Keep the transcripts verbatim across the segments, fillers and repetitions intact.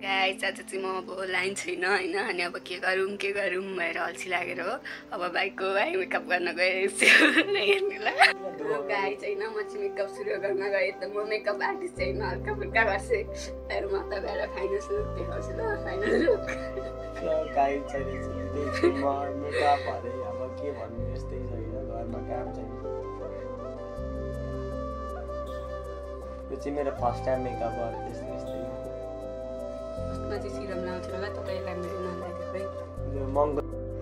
Guys आज चाहिँ म अब लाइन छैन हैन अनि अब के गरौँ के गरौँ भएर अल्छी लागेर हो अब बाइकको आई मेकअप गर्न गएछु हेर्नु ल गाइस हैन म चाहिँ मेकअप सुरु गर्न गएँ त म मेकअप आर्टिस्ट छैन हल्का फुल्का गर्छु तर म त गएर फाइनल लुक देखाउँछु ल फाइनल लुक गाइस चाहिँ म मेकअप हरे अब के भन्नु यस्तै छैन घरमा काम छैन यो चाहिँ मेरो फर्स्ट टाइम मेकअप गरे त्यस्तै त्यस्तै फर्स्टमा चाहिँ सिरम लाउँछु होला तपाईलाई मेरो नलाई देखाइ यो महँगो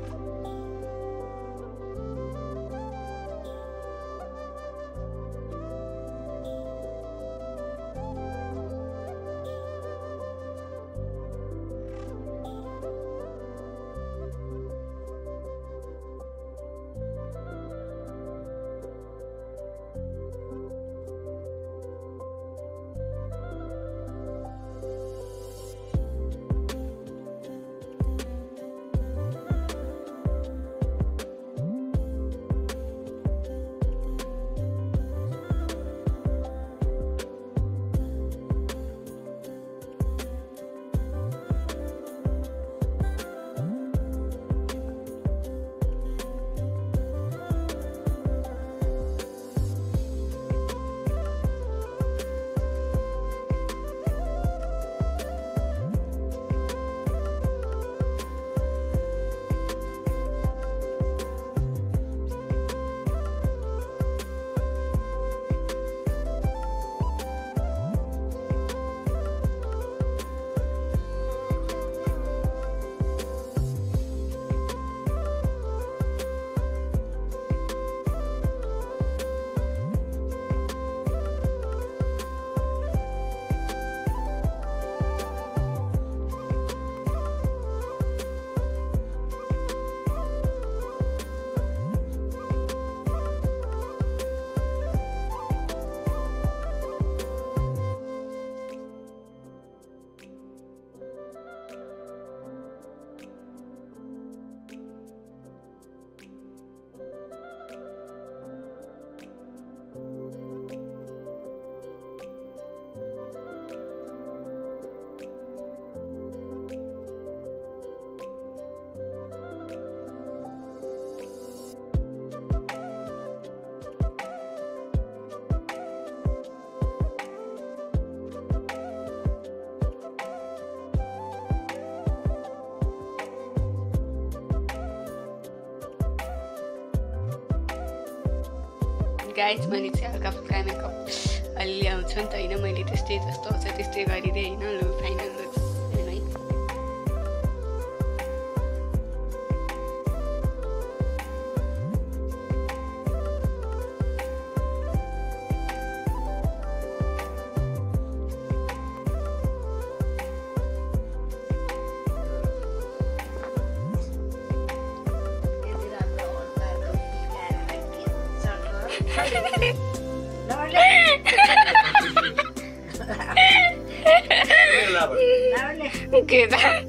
गाइस मैले चाहिँ हल्का फुल्का मेकअप अलि आउँछ नि त हैन मैले त्यस्तै जस्तो आउँछ त्यस्तै गरिदिएँ हैन लु फाइनल लुक Okay, that.